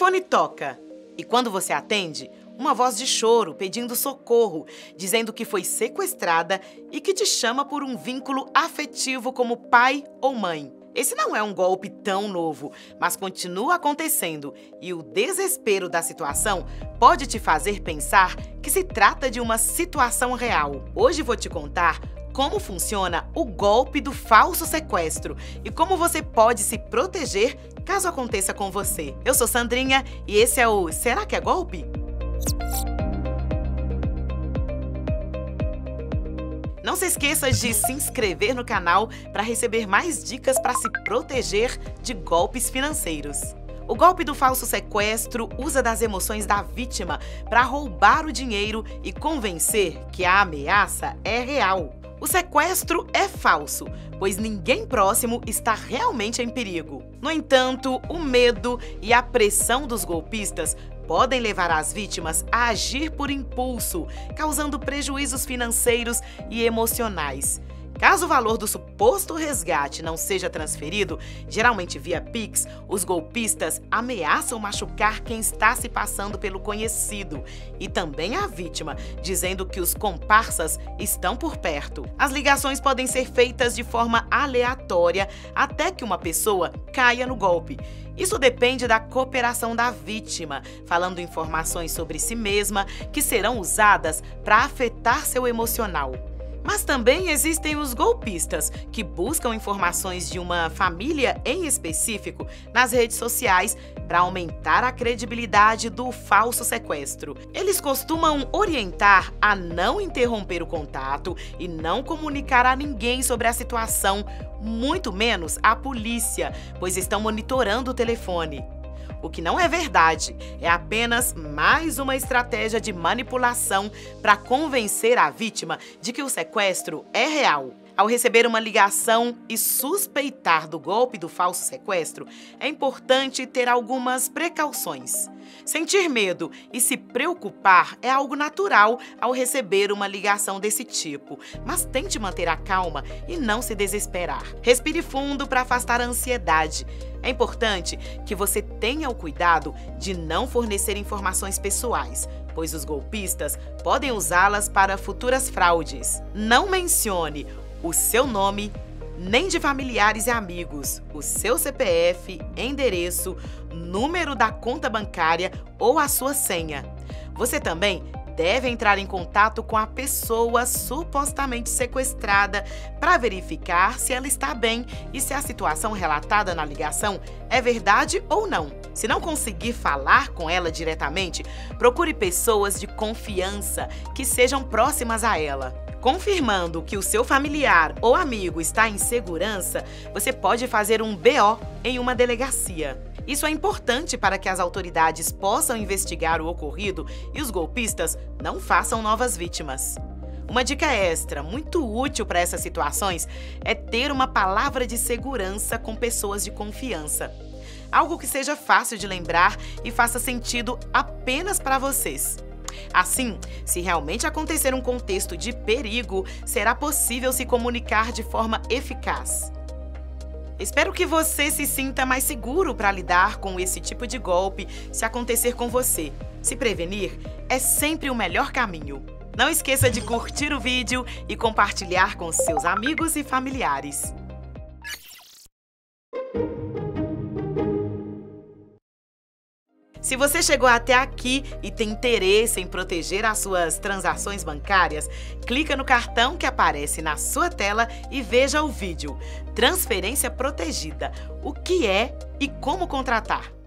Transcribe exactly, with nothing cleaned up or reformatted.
telefone toca e quando você atende, uma voz de choro pedindo socorro, dizendo que foi sequestrada e que te chama por um vínculo afetivo como pai ou mãe. Esse não é um golpe tão novo, mas continua acontecendo e o desespero da situação pode te fazer pensar que se trata de uma situação real. Hoje vou te contar como funciona o golpe do falso sequestro e como você pode se proteger caso aconteça com você. Eu sou Sandrinha e esse é o Será que é golpe? Não se esqueça de se inscrever no canal para receber mais dicas para se proteger de golpes financeiros. O golpe do falso sequestro usa das emoções da vítima para roubar o dinheiro e convencer que a ameaça é real. O sequestro é falso, pois ninguém próximo está realmente em perigo. No entanto, o medo e a pressão dos golpistas podem levar as vítimas a agir por impulso, causando prejuízos financeiros e emocionais. Caso o valor do suposto resgate não seja transferido, geralmente via Pix, os golpistas ameaçam machucar quem está se passando pelo conhecido e também a vítima, dizendo que os comparsas estão por perto. As ligações podem ser feitas de forma aleatória até que uma pessoa caia no golpe. Isso depende da cooperação da vítima, falando informações sobre si mesma que serão usadas para afetar seu emocional. Mas também existem os golpistas, que buscam informações de uma família em específico nas redes sociais para aumentar a credibilidade do falso sequestro. Eles costumam orientar a não interromper o contato e não comunicar a ninguém sobre a situação, muito menos à polícia, pois estão monitorando o telefone. O que não é verdade, é apenas mais uma estratégia de manipulação para convencer a vítima de que o sequestro é real. Ao receber uma ligação e suspeitar do golpe do falso sequestro, é importante ter algumas precauções. Sentir medo e se preocupar é algo natural ao receber uma ligação desse tipo, mas tente manter a calma e não se desesperar. Respire fundo para afastar a ansiedade. É importante que você tenha o cuidado de não fornecer informações pessoais, pois os golpistas podem usá-las para futuras fraudes. Não mencione o seu nome, nem de familiares e amigos, o seu C P F, endereço, número da conta bancária ou a sua senha. Você também deve entrar em contato com a pessoa supostamente sequestrada para verificar se ela está bem e se a situação relatada na ligação é verdade ou não. Se não conseguir falar com ela diretamente, procure pessoas de confiança que sejam próximas a ela. Confirmando que o seu familiar ou amigo está em segurança, você pode fazer um B O em uma delegacia. Isso é importante para que as autoridades possam investigar o ocorrido e os golpistas não façam novas vítimas. Uma dica extra, muito útil para essas situações, é ter uma palavra de segurança com pessoas de confiança. Algo que seja fácil de lembrar e faça sentido apenas para vocês. Assim, se realmente acontecer um contexto de perigo, será possível se comunicar de forma eficaz. Espero que você se sinta mais seguro para lidar com esse tipo de golpe se acontecer com você. Se prevenir é sempre o melhor caminho. Não esqueça de curtir o vídeo e compartilhar com seus amigos e familiares. Se você chegou até aqui e tem interesse em proteger as suas transações bancárias, clica no cartão que aparece na sua tela e veja o vídeo Transferência Protegida, o que é e como contratar.